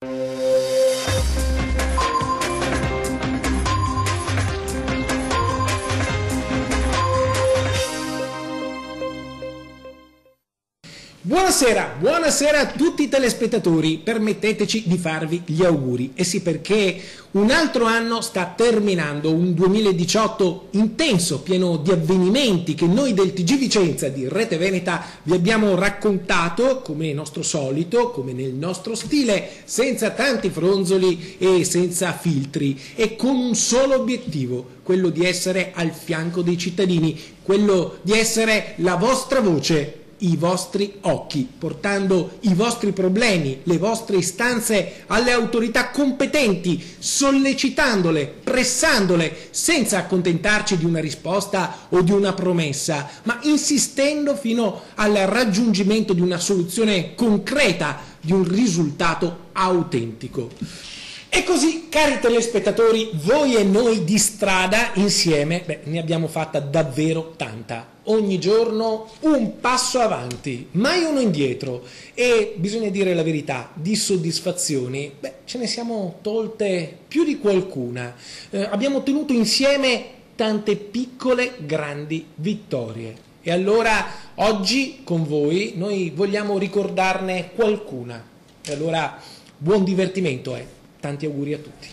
Buonasera a tutti i telespettatori, permetteteci di farvi gli auguri. E sì, perché un altro anno sta terminando, un 2018 intenso, pieno di avvenimenti che noi del TG Vicenza di Rete Veneta vi abbiamo raccontato, come nostro solito, come nel nostro stile, senza tanti fronzoli e senza filtri, e con un solo obiettivo, quello di essere al fianco dei cittadini, quello di essere la vostra voce, i vostri occhi, portando i vostri problemi, le vostre istanze alle autorità competenti, sollecitandole, pressandole, senza accontentarci di una risposta o di una promessa, ma insistendo fino al raggiungimento di una soluzione concreta, di un risultato autentico. E così, cari telespettatori, voi e noi di strada insieme, ne abbiamo fatta davvero tanta. Ogni giorno un passo avanti, mai uno indietro, e bisogna dire la verità, di soddisfazioni, ce ne siamo tolte più di qualcuna. Abbiamo ottenuto insieme tante piccole grandi vittorie. E allora oggi con voi noi vogliamo ricordarne qualcuna. E allora buon divertimento, tanti auguri a tutti.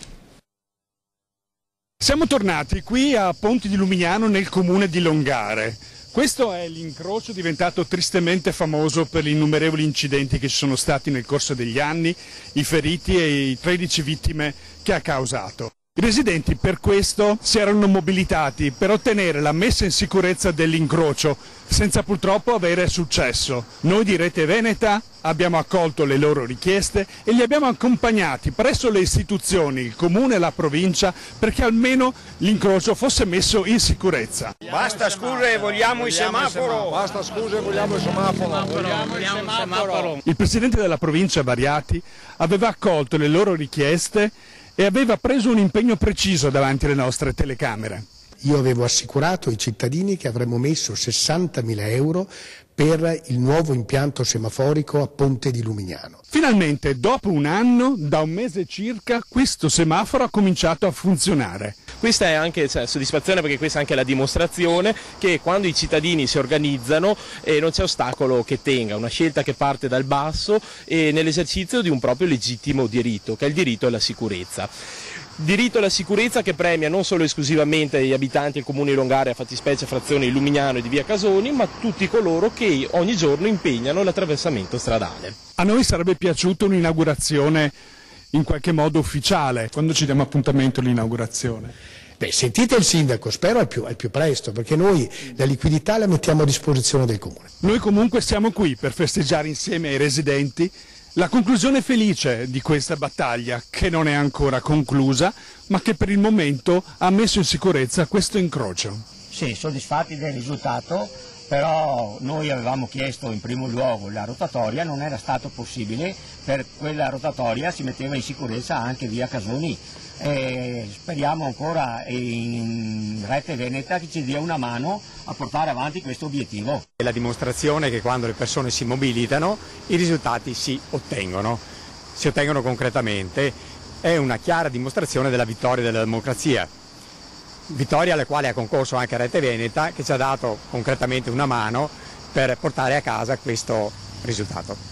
Siamo tornati qui a Ponte di Lumignano nel comune di Longare. Questo è l'incrocio diventato tristemente famoso per gli innumerevoli incidenti che ci sono stati nel corso degli anni, i feriti e i 13 vittime che ha causato. I residenti per questo si erano mobilitati per ottenere la messa in sicurezza dell'incrocio, senza purtroppo avere successo. Noi di Rete Veneta abbiamo accolto le loro richieste e li abbiamo accompagnati presso le istituzioni, il comune e la provincia, perché almeno l'incrocio fosse messo in sicurezza. Basta scuse, vogliamo il semaforo! Basta scuse, vogliamo il semaforo! Vogliamo il semaforo! Il presidente della provincia Variati aveva accolto le loro richieste e aveva preso un impegno preciso davanti alle nostre telecamere. Io avevo assicurato ai cittadini che avremmo messo 60.000 euro per il nuovo impianto semaforico a Ponte di Lumignano. Finalmente, dopo un anno, da un mese circa, questo semaforo ha cominciato a funzionare. Questa è anche soddisfazione, perché questa è anche la dimostrazione che quando i cittadini si organizzano non c'è ostacolo che tenga, una scelta che parte dal basso e nell'esercizio di un proprio legittimo diritto, che è il diritto alla sicurezza. Diritto alla sicurezza che premia non solo esclusivamente gli abitanti del comune di Longare, a fattispecie frazione di Lumignano e di via Casoni, ma tutti coloro che ogni giorno impegnano l'attraversamento stradale. A noi sarebbe piaciuta un'inaugurazione in qualche modo ufficiale. Quando ci diamo appuntamento all'inaugurazione? Sentite il sindaco, spero al più presto, perché noi la liquidità la mettiamo a disposizione del comune. Noi comunque siamo qui per festeggiare insieme ai residenti la conclusione felice di questa battaglia, che non è ancora conclusa, ma che per il momento ha messo in sicurezza questo incrocio. Sì, soddisfatti del risultato, però noi avevamo chiesto in primo luogo la rotatoria, non era stato possibile, per quella rotatoria si metteva in sicurezza anche via Casoni. E speriamo ancora in Rete Veneta che ci dia una mano a portare avanti questo obiettivo. È la dimostrazione che quando le persone si mobilitano i risultati si ottengono concretamente, è una chiara dimostrazione della vittoria della democrazia, vittoria alla quale ha concorso anche Rete Veneta, che ci ha dato concretamente una mano per portare a casa questo risultato.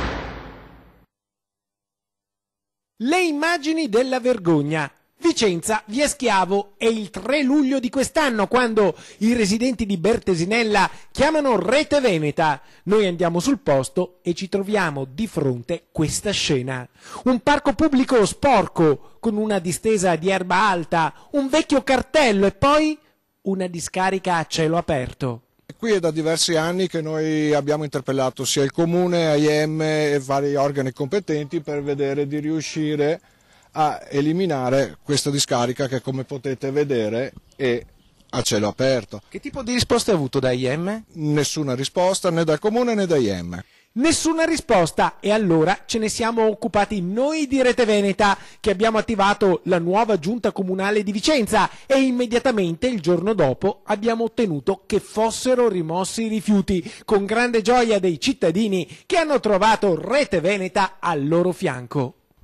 Le immagini della vergogna. Vicenza, via Schiavo, è il 3 luglio di quest'anno quando i residenti di Bertesinella chiamano Rete Veneta. Noi andiamo sul posto e ci troviamo di fronte questa scena. Un parco pubblico sporco, con una distesa di erba alta, un vecchio cartello e poi una discarica a cielo aperto. Qui è da diversi anni che noi abbiamo interpellato sia il comune, AIM e vari organi competenti per vedere di riuscire a eliminare questa discarica che, come potete vedere, è a cielo aperto. Che tipo di risposta hai avuto da AIM? Nessuna risposta né dal comune né da AIM. Nessuna risposta, e allora ce ne siamo occupati noi di Rete Veneta, che abbiamo attivato la nuova giunta comunale di Vicenza e immediatamente il giorno dopo abbiamo ottenuto che fossero rimossi i rifiuti, con grande gioia dei cittadini che hanno trovato Rete Veneta al loro fianco.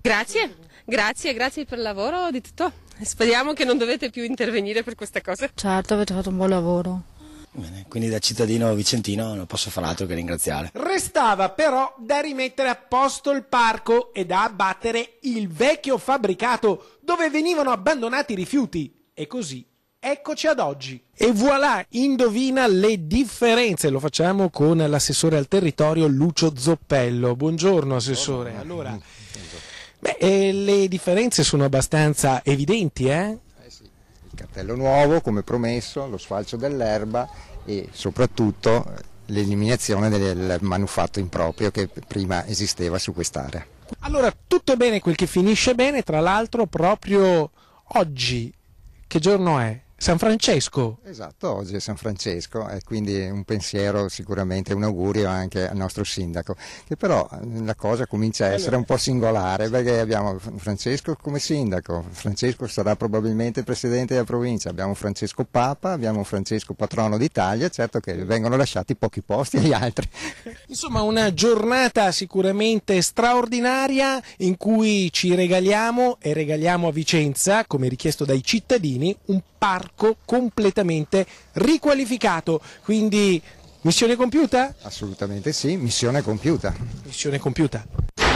Grazie per il lavoro, di tutto. Speriamo che non dovete più intervenire per queste cose. Certo, avete fatto un buon lavoro. Bene, quindi da cittadino vicentino non posso fare altro che ringraziare. Restava però da rimettere a posto il parco e da abbattere il vecchio fabbricato dove venivano abbandonati i rifiuti. E così eccoci ad oggi. E voilà, indovina le differenze. Lo facciamo con l'assessore al territorio Lucio Zoppello. Buongiorno assessore. Allora, le differenze sono abbastanza evidenti, eh? Sì. Il cartello nuovo, come promesso, lo sfalcio dell'erba e soprattutto l'eliminazione del manufatto improprio che prima esisteva su quest'area. Allora, tutto bene quel che finisce bene, tra l'altro proprio oggi, che giorno è? San Francesco. Esatto, oggi è San Francesco e quindi un pensiero, sicuramente un augurio anche al nostro sindaco, che però la cosa comincia a essere un po' singolare perché abbiamo Francesco come sindaco, Francesco sarà probabilmente presidente della provincia, abbiamo Francesco Papa, abbiamo Francesco patrono d'Italia, certo che vengono lasciati pochi posti agli altri. Insomma, una giornata sicuramente straordinaria in cui ci regaliamo e regaliamo a Vicenza, come richiesto dai cittadini, un parco completamente riqualificato. Quindi missione compiuta? Assolutamente sì, missione compiuta. Missione compiuta.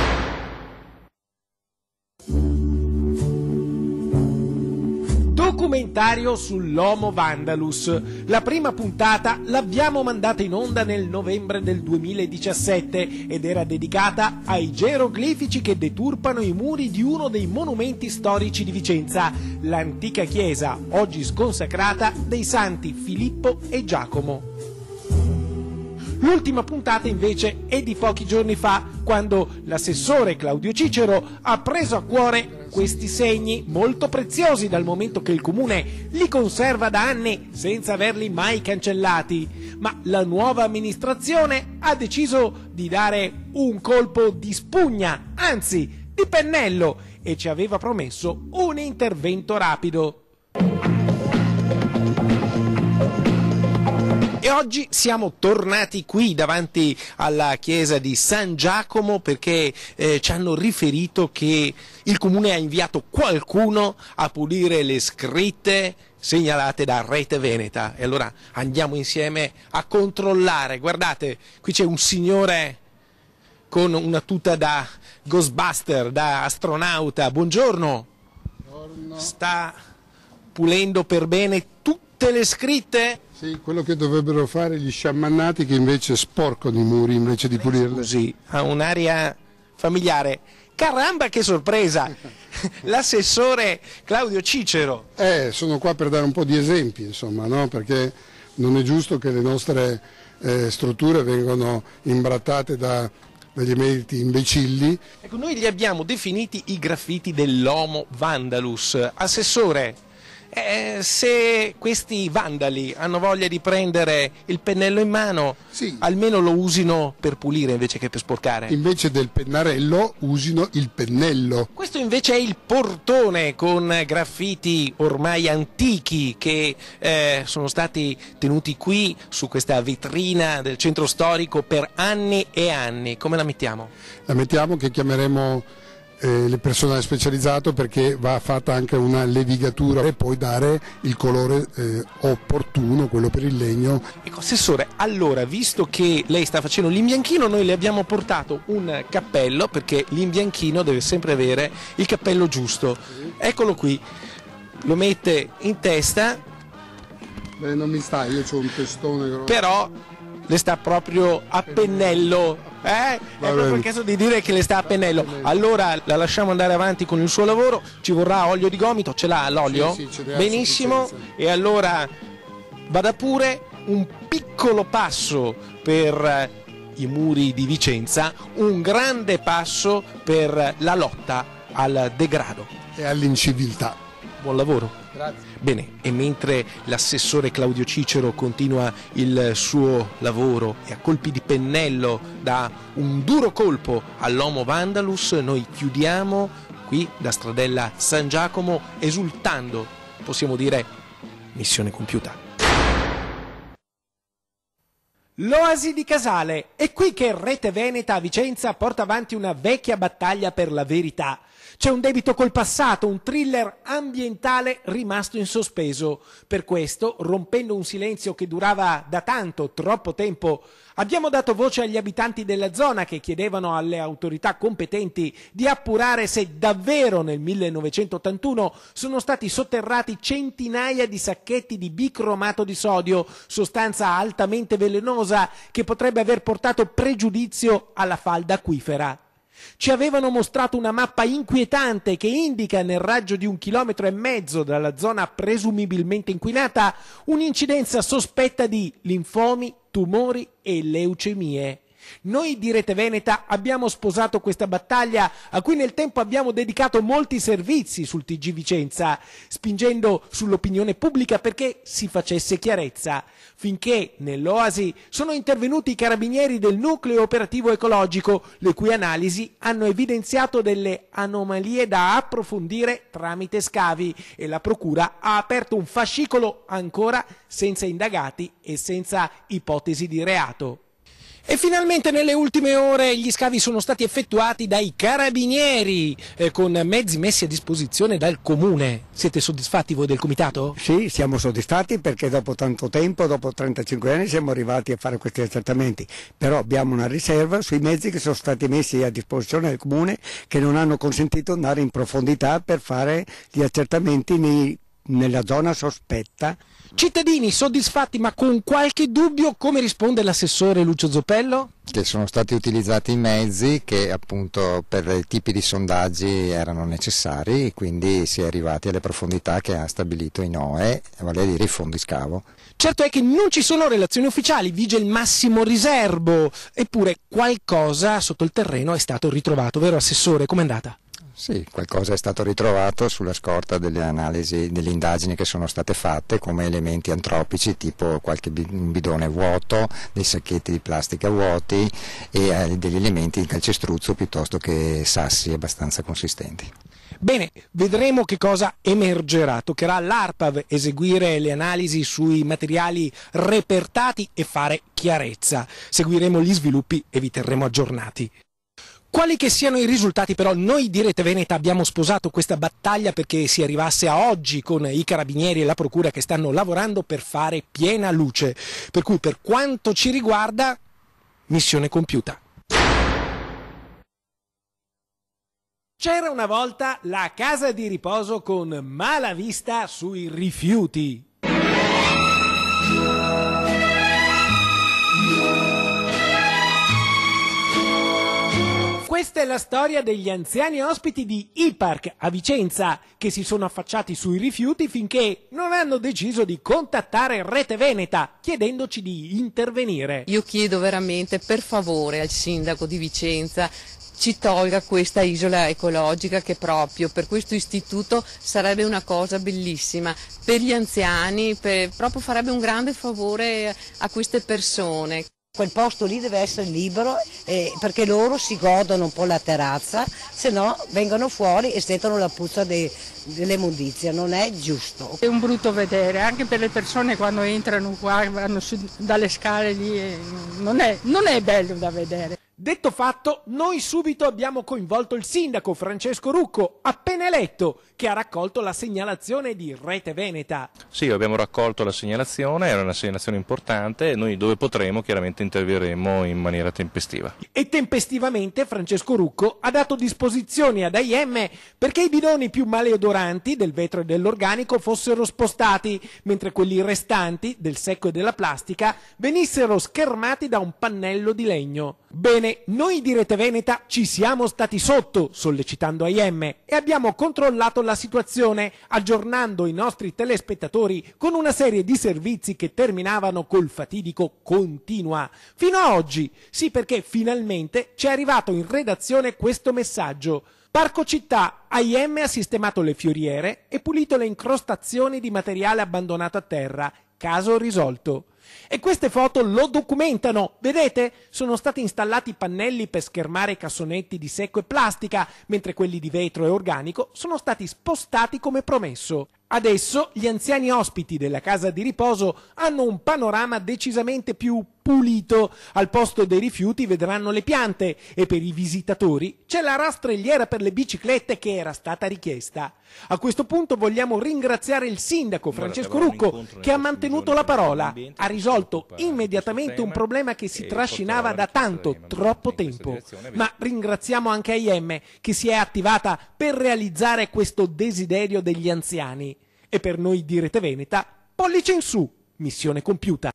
Documentario sull'Homo Vandalus. La prima puntata l'abbiamo mandata in onda nel novembre del 2017 ed era dedicata ai geroglifici che deturpano i muri di uno dei monumenti storici di Vicenza, l'antica chiesa, oggi sconsacrata, dei santi Filippo e Giacomo. L'ultima puntata invece è di pochi giorni fa, quando l'assessore Claudio Cicero ha preso a cuore questi segni molto preziosi dal momento che il comune li conserva da anni senza averli mai cancellati. Ma la nuova amministrazione ha deciso di dare un colpo di spugna, anzi di pennello, e ci aveva promesso un intervento rapido. E oggi siamo tornati qui davanti alla chiesa di San Giacomo perché ci hanno riferito che il comune ha inviato qualcuno a pulire le scritte segnalate da Rete Veneta. E allora andiamo insieme a controllare. Guardate, qui c'è un signore con una tuta da Ghostbuster, da astronauta. Buongiorno. Buongiorno. Sta pulendo per bene tutte le scritte? Sì, quello che dovrebbero fare gli sciamannati che invece sporcano i muri invece di pulirli. Scusi, ha un'aria familiare. Caramba, che sorpresa! L'assessore Claudio Cicero. Sono qua per dare un po' di esempi, insomma, no? Perché non è giusto che le nostre strutture vengano imbrattate dagli emeriti imbecilli. Ecco, noi li abbiamo definiti i graffiti dell'Homo Vandalus. Assessore, se questi vandali hanno voglia di prendere il pennello in mano, sì, almeno lo usino per pulire invece che per sporcare. Invece del pennarello usino il pennello. Questo invece è il portone con graffiti ormai antichi che sono stati tenuti qui su questa vetrina del centro storico per anni e anni. Come la mettiamo? La mettiamo che chiameremo il personale specializzato, perché va fatta anche una levigatura e poi dare il colore opportuno, quello per il legno. Ecco, assessore, allora, visto che lei sta facendo l'imbianchino, noi le abbiamo portato un cappello, perché l'imbianchino deve sempre avere il cappello giusto. Eccolo qui, lo mette in testa. Beh, non mi sta, io ho un testone grosso. Però le sta proprio a pennello. È proprio il caso di dire che le sta a pennello. Allora la lasciamo andare avanti con il suo lavoro. Ci vorrà olio di gomito, ce l'ha l'olio? Sì, ce l'ha. Benissimo. E allora vada pure. Un piccolo passo per i muri di Vicenza, un grande passo per la lotta al degrado e all'inciviltà. Buon lavoro. Grazie. Bene, e mentre l'assessore Claudio Cicero continua il suo lavoro e a colpi di pennello dà un duro colpo all'Homo Vandalus, noi chiudiamo qui da Stradella San Giacomo esultando, possiamo dire, missione compiuta. L'oasi di Casale. È qui che Rete Veneta a Vicenza porta avanti una vecchia battaglia per la verità. C'è un debito col passato, un thriller ambientale rimasto in sospeso. Per questo, rompendo un silenzio che durava da tanto, troppo tempo, abbiamo dato voce agli abitanti della zona che chiedevano alle autorità competenti di appurare se davvero nel 1981 sono stati sotterrati centinaia di sacchetti di bicromato di sodio, sostanza altamente velenosa che potrebbe aver portato pregiudizio alla falda acquifera. Ci avevano mostrato una mappa inquietante che indica nel raggio di 1,5 chilometri dalla zona presumibilmente inquinata un'incidenza sospetta di linfomi, tumori e leucemie. Noi di Rete Veneta abbiamo sposato questa battaglia a cui nel tempo abbiamo dedicato molti servizi sul TG Vicenza, spingendo sull'opinione pubblica perché si facesse chiarezza, finché nell'oasi sono intervenuti i carabinieri del nucleo operativo ecologico, le cui analisi hanno evidenziato delle anomalie da approfondire tramite scavi e la procura ha aperto un fascicolo ancora senza indagati e senza ipotesi di reato. E finalmente nelle ultime ore gli scavi sono stati effettuati dai carabinieri con mezzi messi a disposizione dal comune. Siete soddisfatti voi del comitato? Sì, siamo soddisfatti perché dopo tanto tempo, dopo 35 anni siamo arrivati a fare questi accertamenti, però abbiamo una riserva sui mezzi che sono stati messi a disposizione del comune che non hanno consentito di andare in profondità per fare gli accertamenti nella zona sospetta. Cittadini soddisfatti ma con qualche dubbio, come risponde l'assessore Lucio Zoppello? Che sono stati utilizzati i mezzi che appunto per i tipi di sondaggi erano necessari e quindi si è arrivati alle profondità che ha stabilito i NOE, vale a dire i fondi scavo. Certo è che non ci sono relazioni ufficiali, vige il massimo riserbo, eppure qualcosa sotto il terreno è stato ritrovato, vero assessore? Com'è andata? Sì, qualcosa è stato ritrovato sulla scorta delle analisi, delle indagini che sono state fatte come elementi antropici tipo qualche bidone vuoto, dei sacchetti di plastica vuoti e degli elementi di calcestruzzo piuttosto che sassi abbastanza consistenti. Bene, vedremo che cosa emergerà. Toccherà all'ARPAV eseguire le analisi sui materiali repertati e fare chiarezza. Seguiremo gli sviluppi e vi terremo aggiornati. Quali che siano i risultati però, noi di Rete Veneta abbiamo sposato questa battaglia perché si arrivasse a oggi con i carabinieri e la procura che stanno lavorando per fare piena luce. Per cui per quanto ci riguarda, missione compiuta. C'era una volta la casa di riposo con mala vista sui rifiuti. Questa è la storia degli anziani ospiti di I-Park a Vicenza, che si sono affacciati sui rifiuti finché non hanno deciso di contattare Rete Veneta, chiedendoci di intervenire. Io chiedo veramente, per favore, al sindaco di Vicenza ci tolga questa isola ecologica che proprio per questo istituto sarebbe una cosa bellissima per gli anziani, proprio farebbe un grande favore a queste persone. Quel posto lì deve essere libero perché loro si godono un po' la terrazza, se no vengono fuori e sentono la puzza dell'immondizia, non è giusto. È un brutto vedere, anche per le persone quando entrano qua, vanno su, dalle scale lì, non è bello da vedere. Detto fatto, noi subito abbiamo coinvolto il sindaco Francesco Rucco, appena eletto, che ha raccolto la segnalazione di Rete Veneta. Sì, abbiamo raccolto la segnalazione, era una segnalazione importante e noi dove potremo chiaramente interverremo in maniera tempestiva. E tempestivamente Francesco Rucco ha dato disposizioni ad AIM perché i bidoni più maleodoranti del vetro e dell'organico fossero spostati, mentre quelli restanti del secco e della plastica venissero schermati da un pannello di legno. Bene, noi di Rete Veneta ci siamo stati sotto, sollecitando AIM, e abbiamo controllato la situazione, aggiornando i nostri telespettatori con una serie di servizi che terminavano col fatidico continua. Fino a oggi, sì, perché finalmente ci è arrivato in redazione questo messaggio. Parco Città, AIM ha sistemato le fioriere e pulito le incrostazioni di materiale abbandonato a terra. Caso risolto. E queste foto lo documentano, vedete? Sono stati installati pannelli per schermare i cassonetti di secco e plastica, mentre quelli di vetro e organico sono stati spostati come promesso. Adesso gli anziani ospiti della casa di riposo hanno un panorama decisamente più pulito. Al posto dei rifiuti vedranno le piante e per i visitatori c'è la rastrelliera per le biciclette che era stata richiesta. A questo punto vogliamo ringraziare il sindaco Francesco Rucco che ha mantenuto la parola, ha risolto immediatamente un problema che si trascinava da tanto, troppo tempo. Ma ringraziamo anche AIM che si è attivata per realizzare questo desiderio degli anziani. E per noi di Rete Veneta, pollice in su, missione compiuta.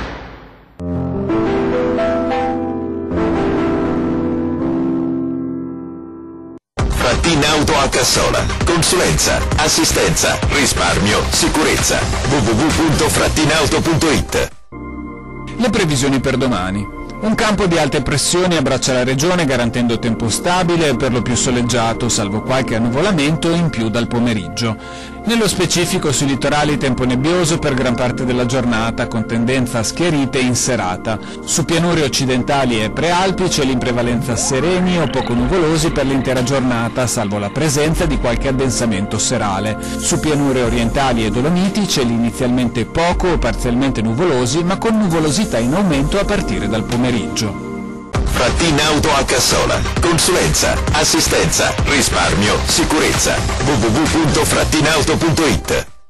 Frattin Auto a Cassola. Consulenza, assistenza, risparmio, sicurezza. www.frattinauto.it. Le previsioni per domani. Un campo di alte pressioni abbraccia la regione garantendo tempo stabile e per lo più soleggiato, salvo qualche annuvolamento in più dal pomeriggio. Nello specifico sui litorali tempo nebbioso per gran parte della giornata con tendenza a schiarite in serata. Su pianure occidentali e prealpi c'è l'imprevalenza sereni o poco nuvolosi per l'intera giornata, salvo la presenza di qualche addensamento serale. Su pianure orientali e Dolomiti c'è inizialmente poco o parzialmente nuvolosi, ma con nuvolosità in aumento a partire dal pomeriggio. Frattin Auto a Cassola. Consulenza, assistenza, risparmio, sicurezza. www.frattinauto.it.